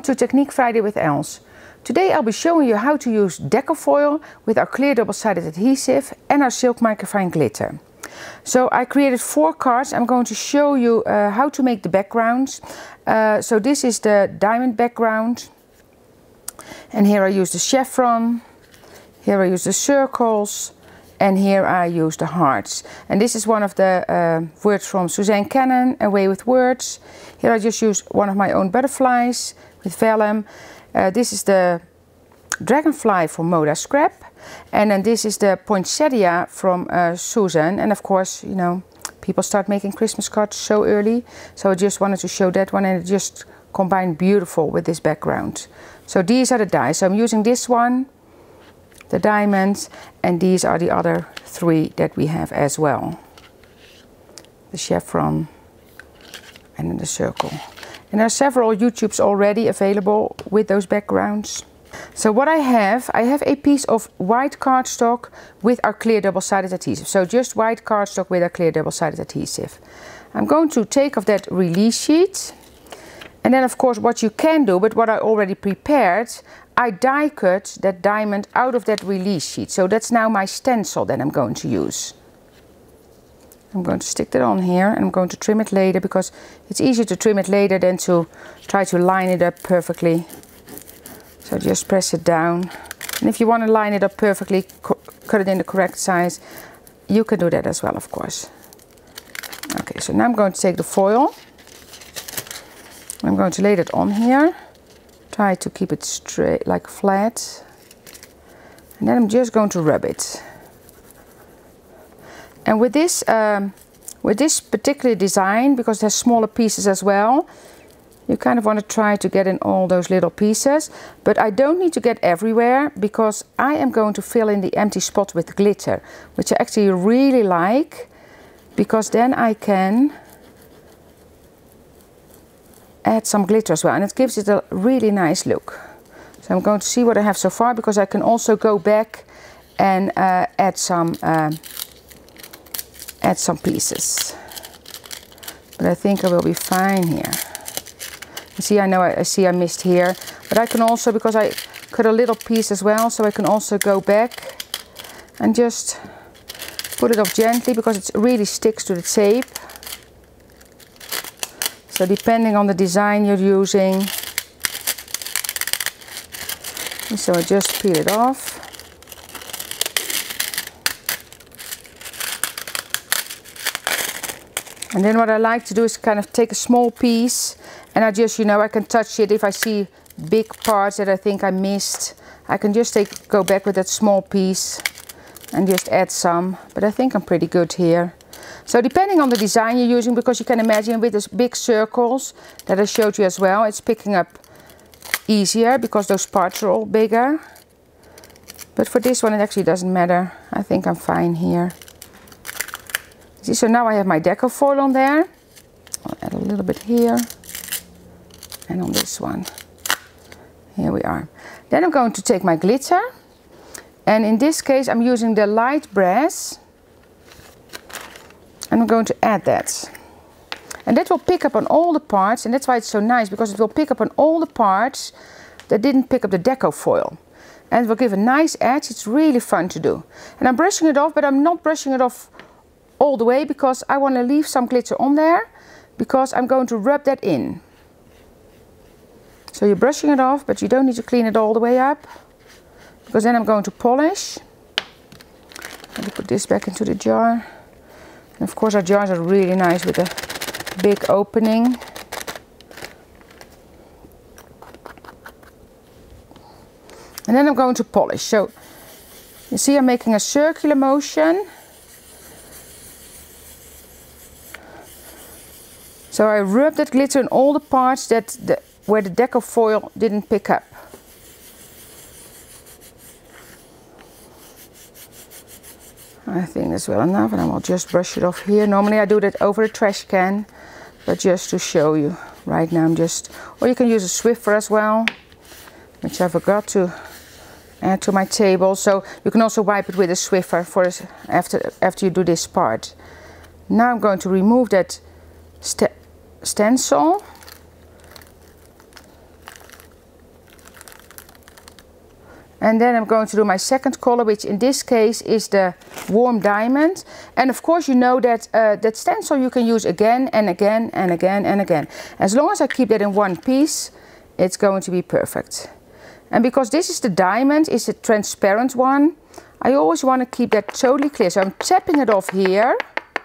to Technique Friday with Els. Today I'll be showing you how to use Decofoil with our clear double-sided adhesive and our silk microfine glitter. So I created 4 cards. I'm going to show you how to make the backgrounds. So this is the diamond background, and here I use the chevron, here I use the circles, and here I use the hearts. And this is one of the words from Suzanne Cannon, Away with Words. Here I just use one of my own butterflies with vellum. This is the dragonfly from Moda Scrap. And then this is the poinsettia from Susan. And of course, you know, people start making Christmas cards so early. So I just wanted to show that one, and it just combined beautiful with this background. So these are the dies. So I'm using this one, the diamonds, and these are the other 3 that we have as well. The chevron and then the circle. And there are several YouTubes already available with those backgrounds. So what I have a piece of white cardstock with our clear double-sided adhesive. So just white cardstock with our clear double-sided adhesive. I'm going to take off that release sheet. And then of course what you can do, but what I already prepared, I die cut that diamond out of that release sheet. So that's now my stencil that I'm going to use. I'm going to stick that on here, and I'm going to trim it later because it's easier to trim it later than to try to line it up perfectly. So just press it down. And if you want to line it up perfectly, cut it in the correct size, you can do that as well, of course. Okay, so now I'm going to take the foil. I'm going to lay that on here. Try to keep it straight, like flat. And then I'm just going to rub it. And with this particular design, because it has smaller pieces as well, you kind of want to try to get in all those little pieces. But I don't need to get everywhere, because I am going to fill in the empty spots with glitter, which I actually really like, because then I can add some glitter as well, and it gives it a really nice look. So I'm going to see what I have so far, because I can also go back and add some pieces. But I think I will be fine here. You see, I see I missed here, but I can also, because I cut a little piece as well, so I can also go back and just put it off gently, because it really sticks to the tape. So depending on the design you're using. And so I just peel it off. And then what I like to do is kind of take a small piece, and I just, you know, I can touch it. If I see big parts that I think I missed, I can just go back with that small piece and just add some. But I think I'm pretty good here. So depending on the design you're using, because you can imagine with these big circles that I showed you as well, it's picking up easier because those parts are all bigger. But for this one it actually doesn't matter. I think I'm fine here. See, so now I have my Decofoil on there. I'll add a little bit here. And on this one. Here we are. Then I'm going to take my glitter. And in this case I'm using the light brass. And I'm going to add that. And that will pick up on all the parts, and that's why it's so nice, because it will pick up on all the parts that didn't pick up the Decofoil. And it will give a nice edge. It's really fun to do. And I'm brushing it off, but I'm not brushing it off all the way, because I want to leave some glitter on there, because I'm going to rub that in. So you're brushing it off, but you don't need to clean it all the way up, because then I'm going to polish. Let me put this back into the jar. And of course our jars are really nice with a big opening. And then I'm going to polish. So you see I'm making a circular motion. So I rub that glitter in all the parts where the Decofoil didn't pick up. I think that's well enough, and I will just brush it off here. Normally I do that over a trash can, but just to show you. Right now I'm just, or you can use a Swiffer as well, which I forgot to add to my table. So you can also wipe it with a Swiffer after you do this part. Now I'm going to remove that stencil. And then I'm going to do my second color, which in this case is the warm diamond. And of course you know that that stencil you can use again and again and again and again. As long as I keep that in one piece, it's going to be perfect. And because this is the diamond, it's a transparent one, I always want to keep that totally clear. So I'm tapping it off here,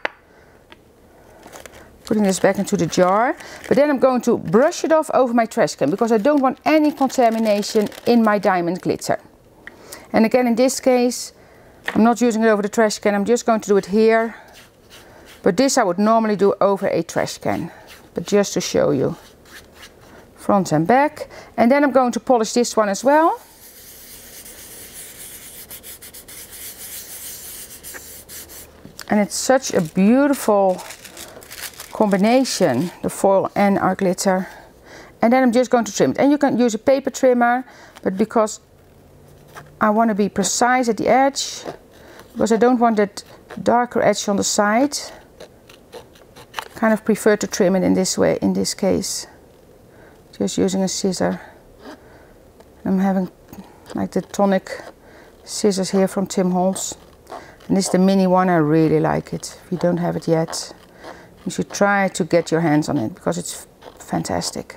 putting this back into the jar, but then I'm going to brush it off over my trash can because I don't want any contamination in my diamond glitter. And again, in this case, I'm not using it over the trash can, I'm just going to do it here. But this I would normally do over a trash can, but just to show you. Front and back. And then I'm going to polish this one as well. And it's such a beautiful combination, the foil and our glitter. And then I'm just going to trim it. And you can use a paper trimmer, but because I want to be precise at the edge, because I don't want that darker edge on the side, kind of prefer to trim it in this way, in this case. Just using a scissor. I'm having like the tonic scissors here from Tim Holtz. And this is the mini one, I really like it. If you don't have it yet, you should try to get your hands on it because it's fantastic.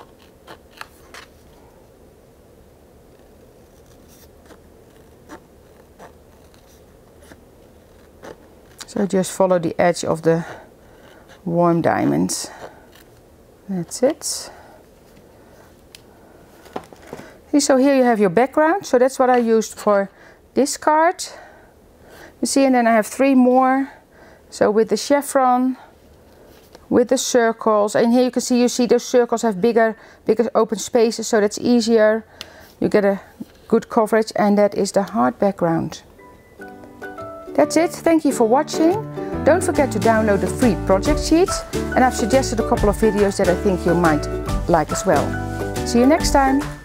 So just follow the edge of the warm diamonds. That's it. So here you have your background. So that's what I used for this card. You see, and then I have 3 more. So with the chevron, with the circles, and here you see those circles have bigger open spaces, so that's easier. You get a good coverage, and that is the hard background. That's it. Thank you for watching. Don't forget to download the free project sheet, and I've suggested a couple of videos that I think you might like as well. See you next time.